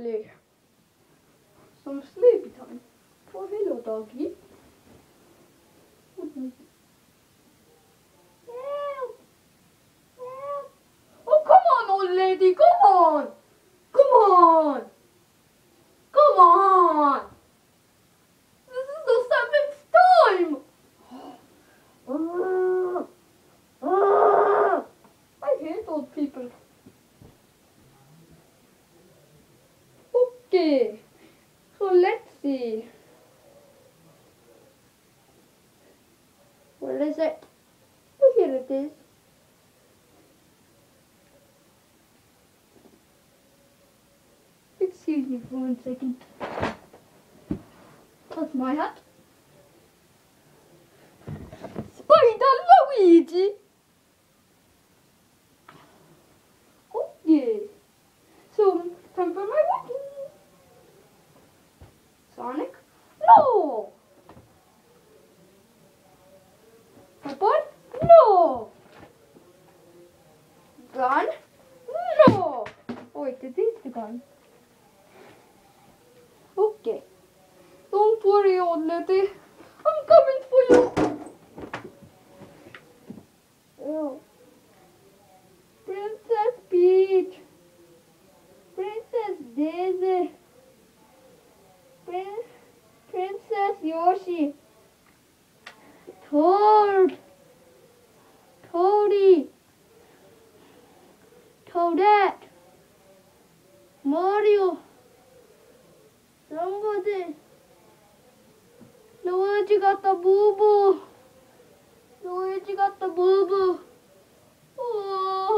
finally some sleepy time. Oh, hello, doggy. Help! Help! Oh, come on, old lady, come on! Come on! Come on! This is the 7th time! I hate old people. Okay, so let's see. Where is it? Oh, here it is. Excuse me for 1 second. That's my hat. Spider Luigi! Okay. So, time for my weapon. Sonic? No! Pepper? No! Gun? No! Oh wait, it is the gun. Okay. Don't worry, old lady. I'm coming for you. Oh. Princess Peach. Princess Daisy. Princess Yoshi. Toad. Toadie. Toadette. Mario. Somebody. Luigi got the boo-boo. Luigi got the boo-boo. Oh.